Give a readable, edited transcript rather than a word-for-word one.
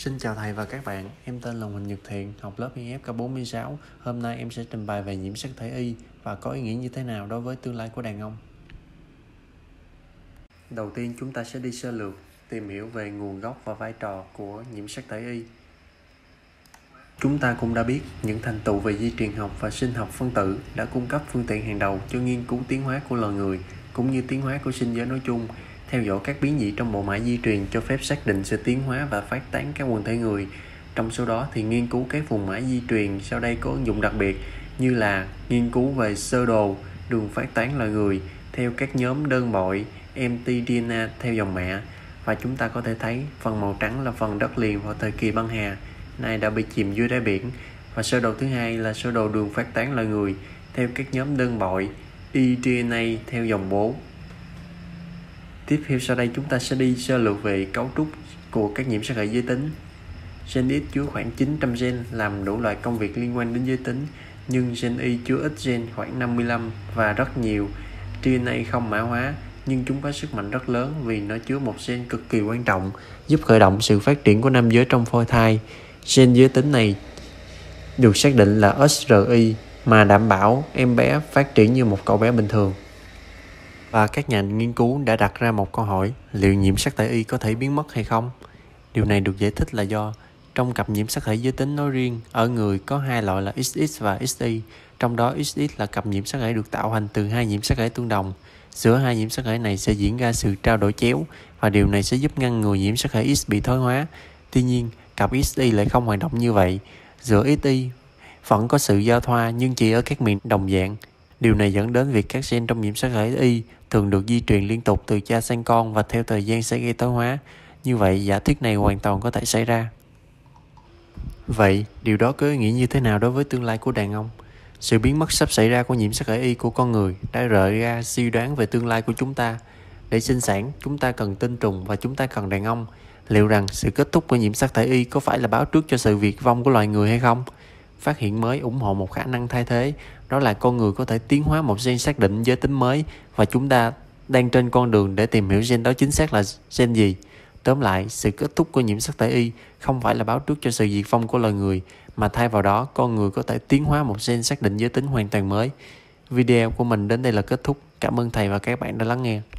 Xin chào thầy và các bạn, em tên là Huỳnh Nhật Thiện, học lớp IF K46. Hôm nay em sẽ trình bày về nhiễm sắc thể Y và có ý nghĩa như thế nào đối với tương lai của đàn ông. Đầu tiên chúng ta sẽ đi sơ lược, tìm hiểu về nguồn gốc và vai trò của nhiễm sắc thể Y. Chúng ta cũng đã biết những thành tựu về di truyền học và sinh học phân tử đã cung cấp phương tiện hàng đầu cho nghiên cứu tiến hóa của loài người, cũng như tiến hóa của sinh giới nói chung. Theo dõi các biến dị trong bộ mã di truyền cho phép xác định sự tiến hóa và phát tán các quần thể người. Trong số đó thì nghiên cứu các vùng mã di truyền sau đây có ứng dụng đặc biệt, như là nghiên cứu về sơ đồ đường phát tán loài người theo các nhóm đơn bội mtDNA theo dòng mẹ. Và chúng ta có thể thấy phần màu trắng là phần đất liền vào thời kỳ băng hà, nay đã bị chìm dưới đáy biển. Và sơ đồ thứ hai là sơ đồ đường phát tán loài người theo các nhóm đơn bội eDNA theo dòng bố. Tiếp theo sau đây chúng ta sẽ đi sơ lược về cấu trúc của các nhiễm sắc thể giới tính. Gen X chứa khoảng 900 gen làm đủ loại công việc liên quan đến giới tính, nhưng gen Y chứa ít gen khoảng 55 và rất nhiều DNA không mã hóa, nhưng chúng có sức mạnh rất lớn vì nó chứa một gen cực kỳ quan trọng, giúp khởi động sự phát triển của nam giới trong phôi thai. Gen giới tính này được xác định là SRY mà đảm bảo em bé phát triển như một cậu bé bình thường. Và các nhà nghiên cứu đã đặt ra một câu hỏi: liệu nhiễm sắc thể Y có thể biến mất hay không? Điều này được giải thích là do trong cặp nhiễm sắc thể giới tính nói riêng, ở người có hai loại là XX và XY, trong đó XX là cặp nhiễm sắc thể được tạo thành từ hai nhiễm sắc thể tương đồng. Giữa hai nhiễm sắc thể này sẽ diễn ra sự trao đổi chéo và điều này sẽ giúp ngăn ngừa nhiễm sắc thể X bị thoái hóa. Tuy nhiên, cặp XY lại không hoạt động như vậy. Giữa XY vẫn có sự giao thoa nhưng chỉ ở các miền đồng dạng. Điều này dẫn đến việc các gen trong nhiễm sắc thể Y thường được di truyền liên tục từ cha sang con và theo thời gian sẽ gây thoái hóa. Như vậy, giả thuyết này hoàn toàn có thể xảy ra. Vậy, điều đó có ý nghĩa như thế nào đối với tương lai của đàn ông? Sự biến mất sắp xảy ra của nhiễm sắc thể Y của con người đã gợi ra suy đoán về tương lai của chúng ta. Để sinh sản, chúng ta cần tinh trùng và chúng ta cần đàn ông. Liệu rằng sự kết thúc của nhiễm sắc thể Y có phải là báo trước cho sự diệt vong của loài người hay không? Phát hiện mới ủng hộ một khả năng thay thế, đó là con người có thể tiến hóa một gen xác định giới tính mới, và chúng ta đang trên con đường để tìm hiểu gen đó chính xác là gen gì. Tóm lại, sự kết thúc của nhiễm sắc thể Y không phải là báo trước cho sự diệt vong của loài người, mà thay vào đó, con người có thể tiến hóa một gen xác định giới tính hoàn toàn mới. Video của mình đến đây là kết thúc. Cảm ơn thầy và các bạn đã lắng nghe.